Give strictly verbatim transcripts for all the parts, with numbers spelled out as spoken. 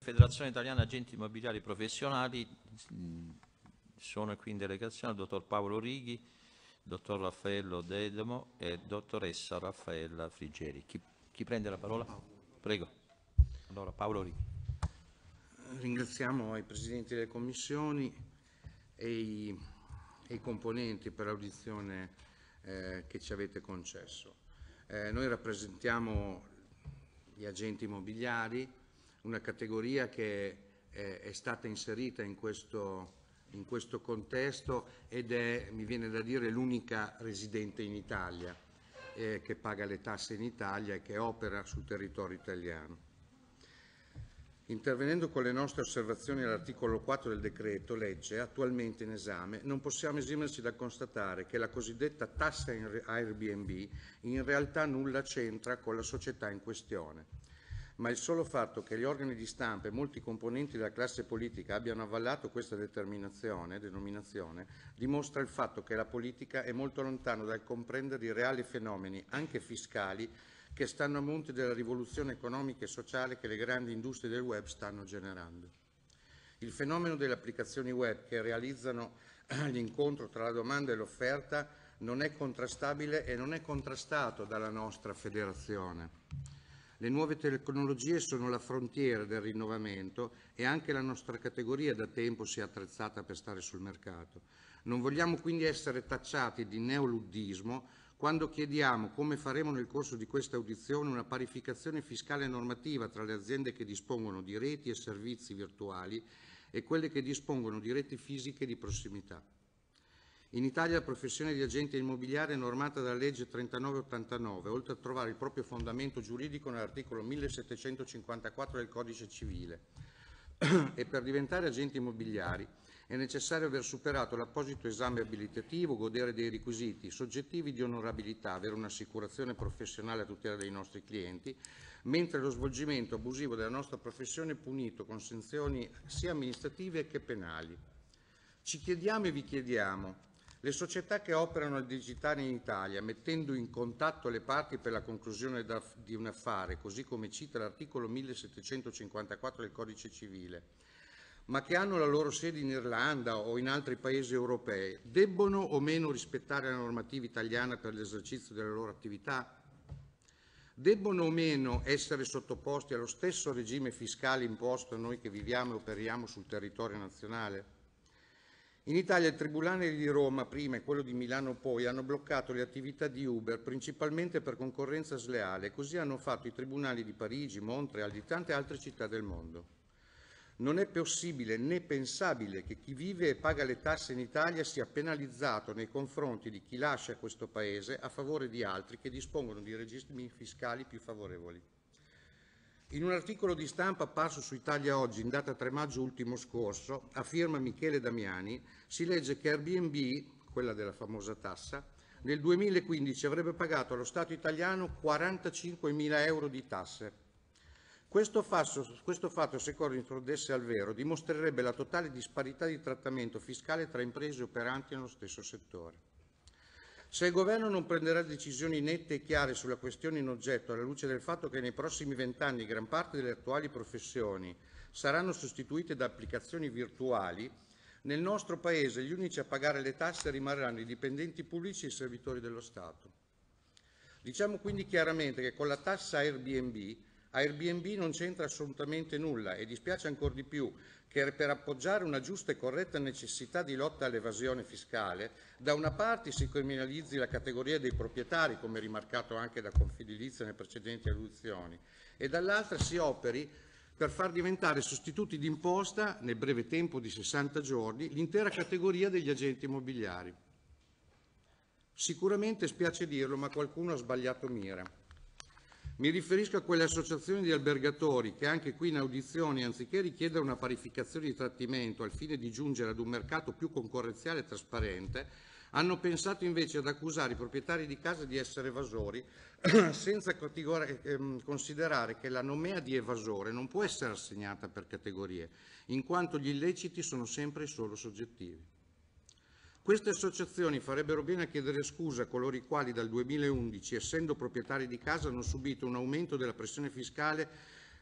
Federazione Italiana Agenti Immobiliari Professionali. Sono qui in delegazione il dottor Paolo Righi, dottor Raffaello Dedemo e dottoressa Raffaella Frigeri. Chi, chi prende la parola? Prego. Allora, Paolo Righi. Ringraziamo i presidenti delle commissioni e i, e i componenti per l'audizione eh, che ci avete concesso. Eh, noi rappresentiamo gli agenti immobiliari, una categoria che è, è stata inserita in questo, in questo contesto ed è, mi viene da dire, l'unica residente in Italia eh, che paga le tasse in Italia e che opera sul territorio italiano. Intervenendo con le nostre osservazioni all'articolo quattro del decreto legge attualmente in esame, non possiamo esimerci dal constatare che la cosiddetta tassa Airbnb in realtà nulla c'entra con la società in questione, ma il solo fatto che gli organi di stampa e molti componenti della classe politica abbiano avvallato questa determinazione, denominazione, dimostra il fatto che la politica è molto lontano dal comprendere i reali fenomeni, anche fiscali, che stanno a monte della rivoluzione economica e sociale che le grandi industrie del web stanno generando. Il fenomeno delle applicazioni web che realizzano l'incontro tra la domanda e l'offerta non è contrastabile e non è contrastato dalla nostra federazione. Le nuove tecnologie sono la frontiera del rinnovamento e anche la nostra categoria da tempo si è attrezzata per stare sul mercato. Non vogliamo quindi essere tacciati di neoluddismo quando chiediamo, come faremo nel corso di questa audizione, una parificazione fiscale e normativa tra le aziende che dispongono di reti e servizi virtuali e quelle che dispongono di reti fisiche di prossimità. In Italia la professione di agente immobiliare è normata dalla legge trentanove ottantanove, oltre a trovare il proprio fondamento giuridico nell'articolo millesettecentocinquantaquattro del Codice Civile. E per diventare agenti immobiliari è necessario aver superato l'apposito esame abilitativo, godere dei requisiti soggettivi di onorabilità, avere un'assicurazione professionale a tutela dei nostri clienti, mentre lo svolgimento abusivo della nostra professione è punito con sanzioni sia amministrative che penali. Ci chiediamo e vi chiediamo: le società che operano al digitale in Italia, mettendo in contatto le parti per la conclusione di un affare, così come cita l'articolo millesettecentocinquantaquattro del Codice Civile, ma che hanno la loro sede in Irlanda o in altri paesi europei, debbono o meno rispettare la normativa italiana per l'esercizio delle loro attività? Debbono o meno essere sottoposti allo stesso regime fiscale imposto a noi che viviamo e operiamo sul territorio nazionale? In Italia il Tribunale di Roma prima e quello di Milano poi hanno bloccato le attività di Uber principalmente per concorrenza sleale, così hanno fatto i tribunali di Parigi, Montreal, di tante altre città del mondo. Non è possibile né pensabile che chi vive e paga le tasse in Italia sia penalizzato nei confronti di chi lascia questo Paese a favore di altri che dispongono di regimi fiscali più favorevoli. In un articolo di stampa apparso su Italia Oggi in data tre maggio ultimo scorso, a firma Michele Damiani, si legge che Airbnb, quella della famosa tassa, nel duemilaquindici avrebbe pagato allo Stato italiano quarantacinquemila euro di tasse. Questo fatto, questo fatto, se corrispondesse al vero, dimostrerebbe la totale disparità di trattamento fiscale tra imprese operanti nello stesso settore. Se il Governo non prenderà decisioni nette e chiare sulla questione in oggetto, alla luce del fatto che nei prossimi vent'anni gran parte delle attuali professioni saranno sostituite da applicazioni virtuali, nel nostro Paese gli unici a pagare le tasse rimarranno i dipendenti pubblici e i servitori dello Stato. Diciamo quindi chiaramente che con la tassa Airbnb Airbnb non c'entra assolutamente nulla e dispiace ancor di più che per appoggiare una giusta e corretta necessità di lotta all'evasione fiscale, da una parte si criminalizzi la categoria dei proprietari, come rimarcato anche da Confedilizia nelle precedenti audizioni, e dall'altra si operi per far diventare sostituti d'imposta, nel breve tempo di sessanta giorni, l'intera categoria degli agenti immobiliari. Sicuramente, spiace dirlo, ma qualcuno ha sbagliato mira. Mi riferisco a quelle associazioni di albergatori che anche qui in audizioni, anziché richiedere una parificazione di trattamento al fine di giungere ad un mercato più concorrenziale e trasparente, hanno pensato invece ad accusare i proprietari di casa di essere evasori, senza considerare che la nomea di evasore non può essere assegnata per categorie, in quanto gli illeciti sono sempre e solo soggettivi. Queste associazioni farebbero bene a chiedere scusa a coloro i quali dal duemilaundici, essendo proprietari di casa, hanno subito un aumento della pressione fiscale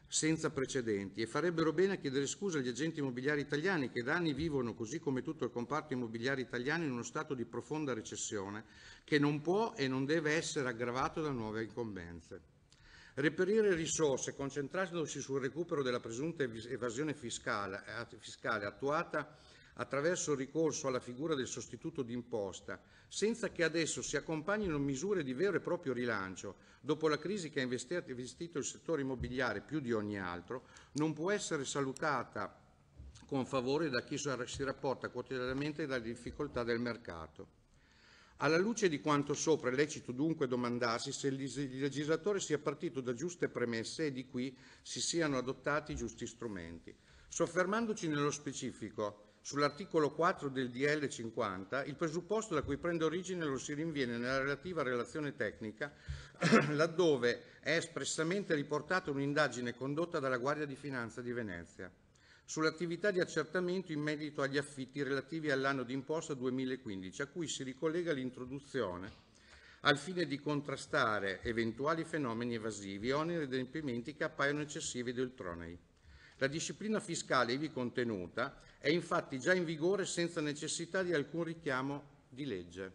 senza precedenti, e farebbero bene a chiedere scusa agli agenti immobiliari italiani che da anni vivono, così come tutto il comparto immobiliare italiano, in uno stato di profonda recessione che non può e non deve essere aggravato da nuove incombenze. Reperire risorse concentrandosi sul recupero della presunta evasione fiscale, fiscale attuata attraverso il ricorso alla figura del sostituto d'imposta, senza che adesso si accompagnino misure di vero e proprio rilancio, dopo la crisi che ha investito il settore immobiliare più di ogni altro, non può essere salutata con favore da chi si rapporta quotidianamente dalle difficoltà del mercato. Alla luce di quanto sopra è lecito dunque domandarsi se il legislatore sia partito da giuste premesse e di qui si siano adottati i giusti strumenti. Soffermandoci nello specifico sull'articolo quattro del D L cinquanta, il presupposto da cui prende origine lo si rinviene nella relativa relazione tecnica, laddove è espressamente riportata un'indagine condotta dalla Guardia di Finanza di Venezia sull'attività di accertamento in merito agli affitti relativi all'anno d'imposta duemilaquindici, a cui si ricollega l'introduzione al fine di contrastare eventuali fenomeni evasivi, oneri ed adempimenti che appaiono eccessivi ed ultronei. La disciplina fiscale ivi contenuta è infatti già in vigore senza necessità di alcun richiamo di legge.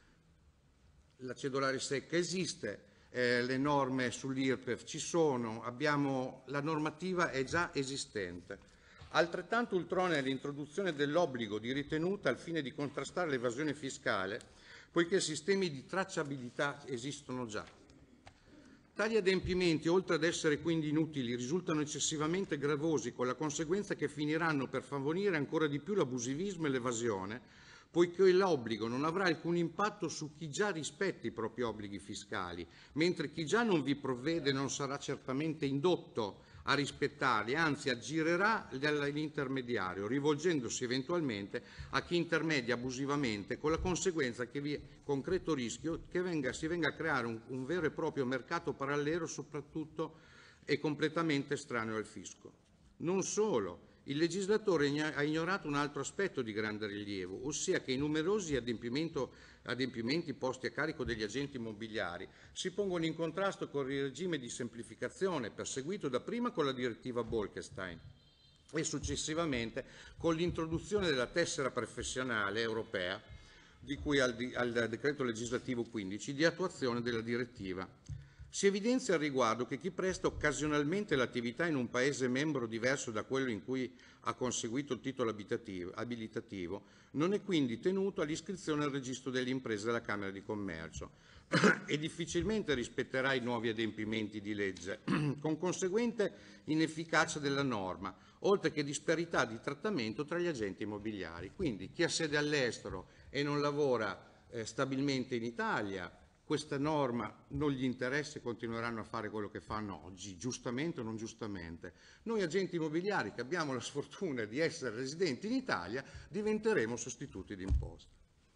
La cedolare secca esiste, eh, le norme sull'I R P E F ci sono, abbiamo, la normativa è già esistente. Altrettanto ultronea è l'introduzione dell'obbligo di ritenuta al fine di contrastare l'evasione fiscale, poiché sistemi di tracciabilità esistono già. Tali adempimenti, oltre ad essere quindi inutili, risultano eccessivamente gravosi, con la conseguenza che finiranno per favorire ancora di più l'abusivismo e l'evasione, poiché l'obbligo non avrà alcun impatto su chi già rispetta i propri obblighi fiscali, mentre chi già non vi provvede non sarà certamente indotto a rispettarli, anzi aggirerà l'intermediario, rivolgendosi eventualmente a chi intermedia abusivamente, con la conseguenza che vi è concreto rischio che venga, si venga a creare un, un vero e proprio mercato parallelo, soprattutto e completamente estraneo al fisco. Non solo, il legislatore ha ignorato un altro aspetto di grande rilievo, ossia che i numerosi adempimenti posti a carico degli agenti immobiliari si pongono in contrasto con il regime di semplificazione perseguito dapprima con la direttiva Bolkestein e successivamente con l'introduzione della tessera professionale europea, di cui al, al decreto legislativo quindici, di attuazione della direttiva. Si evidenzia al riguardo che chi presta occasionalmente l'attività in un Paese membro diverso da quello in cui ha conseguito il titolo abilitativo non è quindi tenuto all'iscrizione al registro delle imprese della Camera di Commercio e difficilmente rispetterà i nuovi adempimenti di legge, con conseguente inefficacia della norma, oltre che disparità di trattamento tra gli agenti immobiliari. Quindi chi ha sede all'estero e non lavora eh, stabilmente in Italia, questa norma non gli interessa e continueranno a fare quello che fanno oggi, giustamente o non giustamente. Noi agenti immobiliari che abbiamo la sfortuna di essere residenti in Italia diventeremo sostituti d'imposta.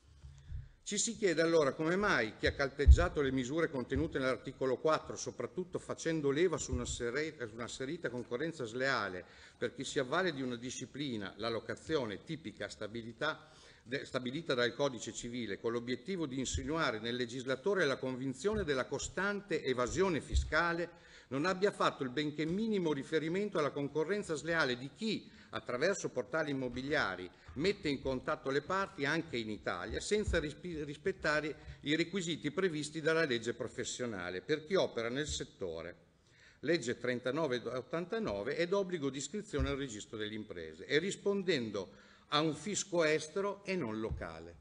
Ci si chiede allora come mai chi ha calpeggiato le misure contenute nell'articolo quattro, soprattutto facendo leva su un'asserita concorrenza sleale per chi si avvale di una disciplina, la locazione tipica stabilità, stabilita dal Codice Civile, con l'obiettivo di insinuare nel legislatore la convinzione della costante evasione fiscale, non abbia fatto il benché minimo riferimento alla concorrenza sleale di chi, attraverso portali immobiliari, mette in contatto le parti anche in Italia senza rispettare i requisiti previsti dalla legge professionale per chi opera nel settore, legge trentanove ottantanove, ed obbligo di iscrizione al registro delle imprese, e rispondendo a un fisco estero e non locale.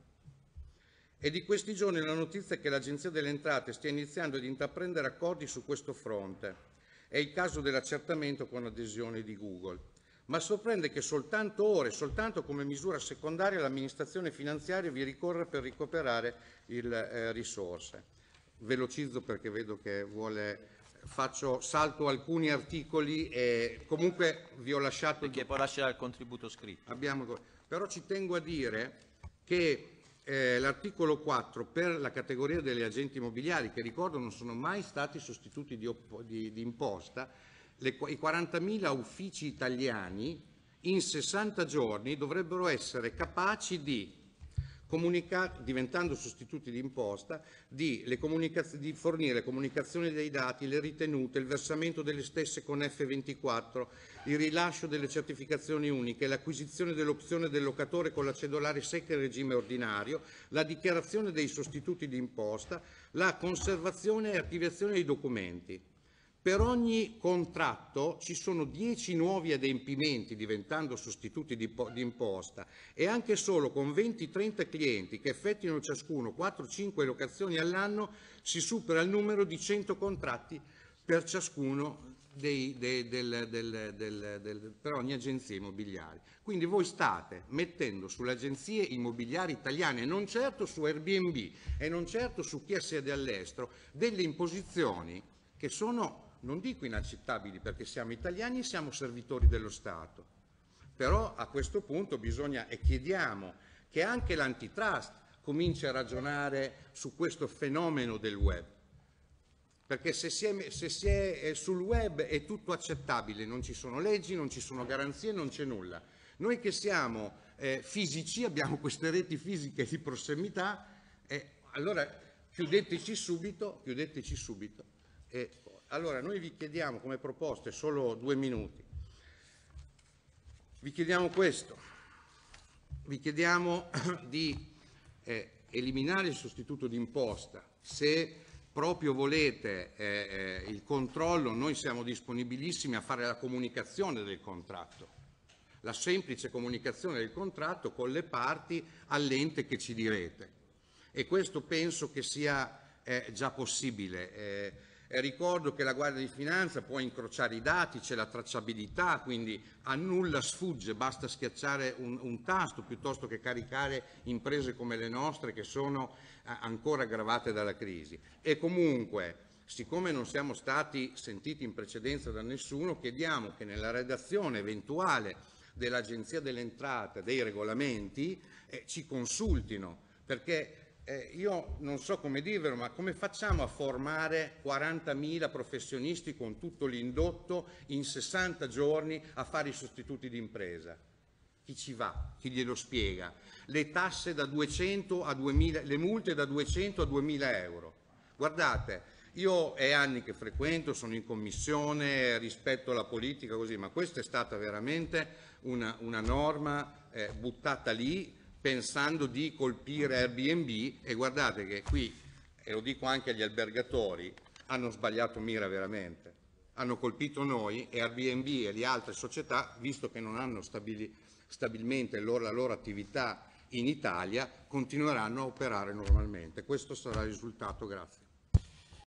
È di questi giorni la notizia che l'Agenzia delle Entrate stia iniziando ad intraprendere accordi su questo fronte. È il caso dell'accertamento con adesione di Google. Ma sorprende che soltanto ora e soltanto come misura secondaria l'amministrazione finanziaria vi ricorra per recuperare il, eh, risorse. Velocizzo perché vedo che vuole... Faccio salto alcuni articoli e comunque vi ho lasciato... Perché poi lasciare il contributo scritto. Abbiamo... Però ci tengo a dire che eh, l'articolo quattro per la categoria degli agenti immobiliari, che ricordo non sono mai stati sostituti di, di, di imposta, le, i quarantamila uffici italiani in sessanta giorni dovrebbero essere capaci di diventando sostituti di imposta, di, le di fornire comunicazioni dei dati, le ritenute, il versamento delle stesse con F ventiquattro, il rilascio delle certificazioni uniche, l'acquisizione dell'opzione del locatore con la cedolare secca in regime ordinario, la dichiarazione dei sostituti di imposta, la conservazione e archiviazione dei documenti. Per ogni contratto ci sono dieci nuovi adempimenti diventando sostituti di, di imposta e anche solo con venti trenta clienti che effettuino ciascuno quattro cinque locazioni all'anno si supera il numero di cento contratti per ciascuno dei, dei, del, del, del, del, per ogni agenzia immobiliare. Quindi voi state mettendo sulle agenzie immobiliari italiane, non certo su Airbnb e non certo su chi ha sede all'estero, delle imposizioni che sono, non dico inaccettabili perché siamo italiani e siamo servitori dello Stato, però a questo punto bisogna e chiediamo che anche l'antitrust cominci a ragionare su questo fenomeno del web, perché se si è, se si è sul web è tutto accettabile, non ci sono leggi, non ci sono garanzie, non c'è nulla. Noi che siamo eh, fisici, abbiamo queste reti fisiche di prossimità, eh, allora chiudeteci subito, chiudeteci subito. Eh, Allora, noi vi chiediamo come proposte, solo due minuti, vi chiediamo questo, vi chiediamo di eh, eliminare il sostituto d'imposta. Se proprio volete eh, eh, il controllo, noi siamo disponibilissimi a fare la comunicazione del contratto, la semplice comunicazione del contratto con le parti all'ente che ci direte. E questo penso che sia eh, già possibile. Eh, Eh, ricordo che la Guardia di Finanza può incrociare i dati, c'è la tracciabilità, quindi a nulla sfugge, basta schiacciare un, un tasto piuttosto che caricare imprese come le nostre che sono eh, ancora aggravate dalla crisi. E comunque, siccome non siamo stati sentiti in precedenza da nessuno, chiediamo che nella redazione eventuale dell'Agenzia delle Entrate dei regolamenti eh, ci consultino, perché Eh, io non so come dirvelo, ma come facciamo a formare quarantamila professionisti con tutto l'indotto in sessanta giorni a fare i sostituti di impresa? Chi ci va? Chi glielo spiega? Le tasse da duecento a duemila, le multe da duecento a duemila euro. Guardate, io è anni che frequento, sono in commissione, rispetto alla politica così, ma questa è stata veramente una, una norma eh, buttata lì, pensando di colpire Airbnb, e guardate che qui, e lo dico anche agli albergatori, hanno sbagliato mira veramente. Hanno colpito noi e Airbnb e le altre società, visto che non hanno stabili, stabilmente loro, la loro attività in Italia, continueranno a operare normalmente. Questo sarà il risultato. Grazie.